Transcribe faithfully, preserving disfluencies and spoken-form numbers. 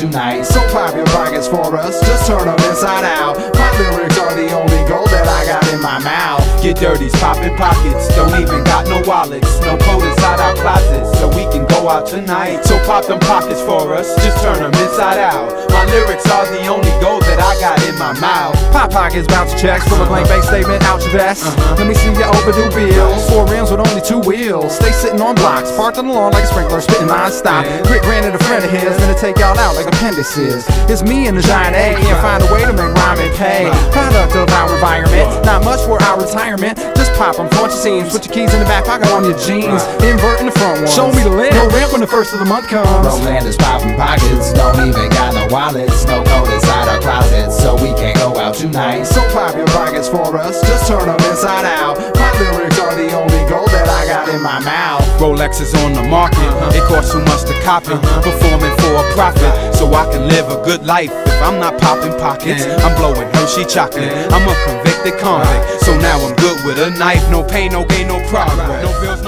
tonight. So pop your pockets for us, just turn them inside out. My lyrics are the only gold that I got in my mouth. Get dirty's poppin' pockets, don't even got no wallets. No coat inside our closets, so we can go out tonight. So pop them pockets for us, just turn them inside out. My lyrics are the only gold that I got in my mouth. Pop pockets, bounce checks, full of blank bank statement, out your vest. uh-huh. Let me see your overdue bills. Four rims with only two wheels. Stay sitting on blocks, parked on the lawn like a sprinkler, spitting non-stop. Rick granted a friend of his, gonna take y'all out like appendices. It's me and the giant A, can't find a way to make rhyming pay. Product of our environment, not much for our retirement. Just pop them, flaunt your seams, put your keys in the back pocket on your jeans. Invert in the front one, show me the lid. No rent when the first of the month comes. Rolanders popping pockets, don't even got no wallets. No coat inside our closets, so we can't go out tonight. So pop your pockets for us, just turn them inside out. My lyrics are the only gold that I got in my mouth. Rolex is on the market, uh-huh. It costs too much to cop it, uh-huh. Performing for a profit, so I can live a good life. If I'm not popping pockets, yeah. I'm blowing Hershey chocolate, yeah. I'm a convicted convict, so now I'm good with a knife. No pain, no gain, no profit. No bills,